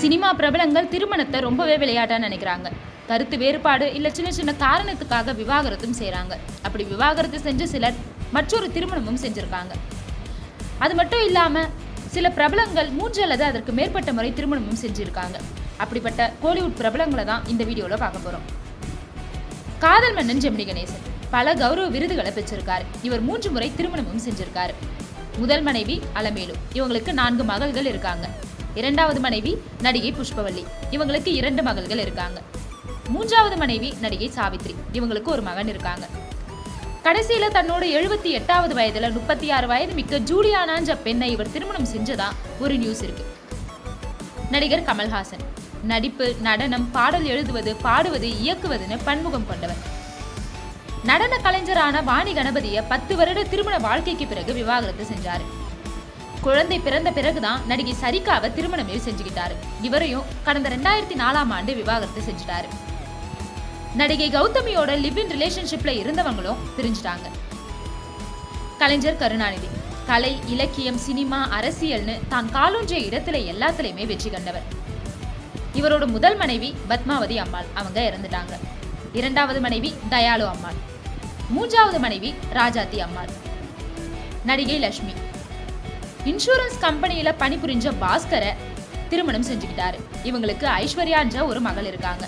Cinema பிரபலங்கள் திருமணத்தை ரொம்பவே விளையாட்டா நினைக்கிறாங்க. கருத்து வேறுபாடு இல்ல சின்ன சின்ன காரணத்துக்காக விவாகரத்தும் செய்றாங்க. அப்படி விவாகரத்து செஞ்ச சிலர் மற்றொரு திருமணமும் செஞ்சிருக்காங்க. அது மட்டும் இல்லாம சில பிரபலங்கள் 3 அல்லது அதற்கு மேற்பட்ட முறை திருமணமும் செஞ்சிருக்காங்க. அப்படிப்பட்ட கோலிவுட் பிரபலங்களை தான் இந்த வீடியோல பார்க்க போறோம். காதல் மன்னன் ஜெமினி கணேசன் பல கௌரவ விருதுகளை பெற்றிருக்காரு. இவர் 3 முறை திருமணமும் செஞ்சிருக்காரு. முதல் மனைவி அலமேலு, இவங்களுக்கு 4 மகள்கள் இருக்காங்க. இரண்டாவது மனைவி நடிகை புஷ்பவல்லி, இவங்களுக்கு 2 மகள்கள் இருக்காங்க. மூன்றாவது மனைவி நடிகை சாவித்ரி, இவங்களுக்கு ஒரு மகன் இருக்காங்க. கடைசியில தன்னோட 78வது வயதுல 36 வயது மிக்க ஜூலியானான்ற பெண்ணை இவர் திருமணம் செஞ்சதா ஒரு நியூஸ் இருக்கு. நடிகர் கமல்ஹாசன் நடிப்பு, நடனம், பாடல் எழுதுவது, பாடுவது, இயக்குவதுன்னு பன்முகம் கொண்டவர். நடன கலைஞரான வாணி கணபதியை 10 வருட திருமண வாழ்க்கைக்கு பிறகு விவாகரத்து செஞ்சாரு. குழந்தை பிறந்த பிறகுதான் நடிகை சரிகாவை திருமணமே செஞ்சுக்கிட்டாரு. இவரையும் கடந்த 2004ஆம் ஆண்டு விவாகரத்து செஞ்சுட்டாரு. நடிகை கௌதமியோட லிவ் இன் ரிலேஷன்ஷிப்ல இருந்தவங்களும் பிரிஞ்சுட்டாங்க. கலைஞர் கருணாநிதி கலை, இலக்கியம், சினிமா, அரசியல்னு தான் காலூன்றிய இடத்துல எல்லாத்துலயுமே வெற்றி கண்டவர். இவரோட முதல் மனைவி பத்மாவதி அம்மாள், அவங்க இறந்துட்டாங்க. இரண்டாவது மனைவி தயாளு அம்மாள், மூன்றாவது மனைவி ராஜாத்தி அம்மாள். நடிகை லட்சுமி இன்சூரன்ஸ் கம்பெனியில பணிபுரிஞ்ச பாஸ்கரை திருமணம் செஞ்சுக்கிட்டாரு. இவங்களுக்கு ஐஸ்வர்யான்ற ஒரு மகள் இருக்காங்க.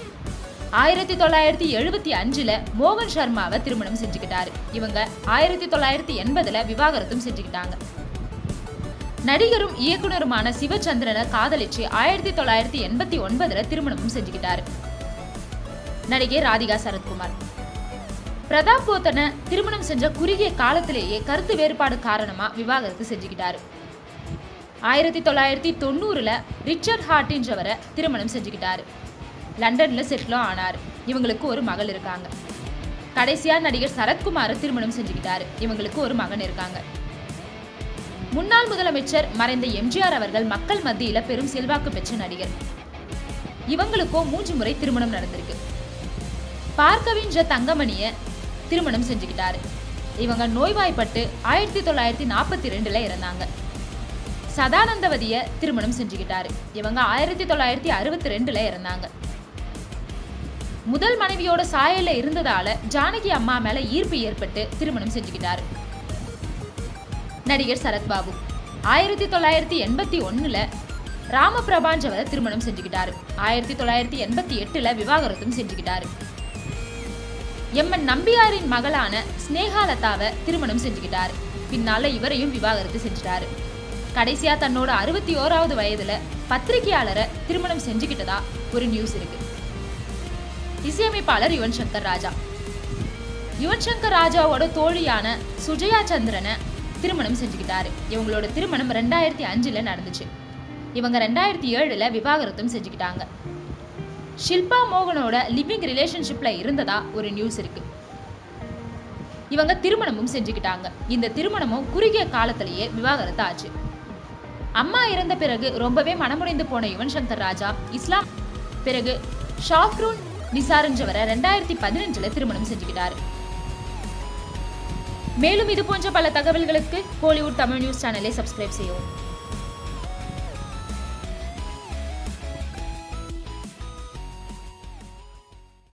1975ல மோகன் சர்மாவை திருமணம் செஞ்சுக்கிட்டாரு. இவங்க 1980ல விவாகரத்தும் செஞ்சுக்கிட்டாங்க. நடிகரும் இயக்குனருமான சிவச்சந்திரனை காதலிச்சு 1989ல திருமணமும் செஞ்சுக்கிட்டாரு. நடிகை ராதிகா சரத்குமார் பிரதாப் போத்தனை திருமணம் செஞ்ச குறுகிய காலத்திலேயே கருத்து வேறுபாடு காரணமா விவாகரத்து செஞ்சுக்கிட்டாரு. 1990ல ரிச்சர்ட் ஹார்ட்ன்றவரை திருமணம் செஞ்சுக்கிட்டாரு. லண்டன்ல செட்டிலும் ஆனார். இவங்களுக்கு ஒரு மகள் இருக்காங்க. கடைசியா நடிகர் சரத்குமாரை திருமணம் செஞ்சுக்கிட்டாரு. இவங்களுக்கு ஒரு மகன் இருக்காங்க. முன்னாள் முதலமைச்சர் மறைந்த எம்ஜிஆர் அவர்கள் மக்கள் மத்தியில பெரும் செல்வாக்கு பெற்ற நடிகர். இவங்களுக்கும் 3 முறை திருமணம் நடந்திருக்கு. பார்க்கவின்ற தங்கமணியை திருமணம் செஞ்சுக்கிட்டாரு. இவங்க நோய்வாய்ப்பட்டு 1942ல இறந்தாங்க. சதானந்தவதியை திருமணம் செஞ்சுக்கிட்டாரு. இவங்க 1962ல இறந்தாங்க. முதல் மனைவியோட சாயல்ல இருந்ததால ஜானகி அம்மா மேல ஈர்ப்பு ஏற்பட்டு திருமணம் செஞ்சுக்கிட்டாரு. நடிகர் சரத்பாபு 1981ல ராமபிரபான்றவரை திருமணம் செஞ்சுக்கிட்டாரு. 1988ல விவாகரத்தும் செஞ்சுக்கிட்டாரு. எம்என் நம்பியாரின் மகளான ஸ்னேகாலதாவை திருமணம் செஞ்சுக்கிட்டாரு. பின்னால இவரையும் விவாகரத்து செஞ்சுட்டாரு. கடைசியா தன்னோட 61வது வயதுல பத்திரிகையாளரை திருமணம் செஞ்சுக்கிட்டதா ஒரு நியூஸ் இருக்கு. இசையமைப்பாளர் யுவன் சங்கர் ராஜா யுவன் சங்கர் ராஜாவோட தோழியான சுஜயா சந்திரனை திருமணம் செஞ்சுக்கிட்டாரு. இவங்களோட திருமணம் 2005ல நடந்துச்சு. இவங்க 2007ல விவாகரத்தும் செஞ்சுக்கிட்டாங்க. ஷில்பா மோகனோட லிவிங் ரிலேஷன்ஷிப்ல இருந்ததா ஒரு நியூஸ் இருக்கு. இவங்க திருமணமும் செஞ்சுக்கிட்டாங்க. இந்த திருமணமும் குறுகிய காலத்திலேயே விவாகரத்து ஆச்சு. அம்மா இறந்த பிறகு ரொம்பவே மனமுடைந்து போன யுவன் சங்கர் ராஜா இஸ்லாம் பிறகு ஷாஃப்ரூன் நிசார்ன்றவரை 2015ல திருமணம் செஞ்சுக்கிட்டாரு. மேலும் இது போன்ற பல தகவல்களுக்கு கோலிவுட் தமிழ் நியூஸ் சேனலை சப்ஸ்கிரைப் செய்யவும்.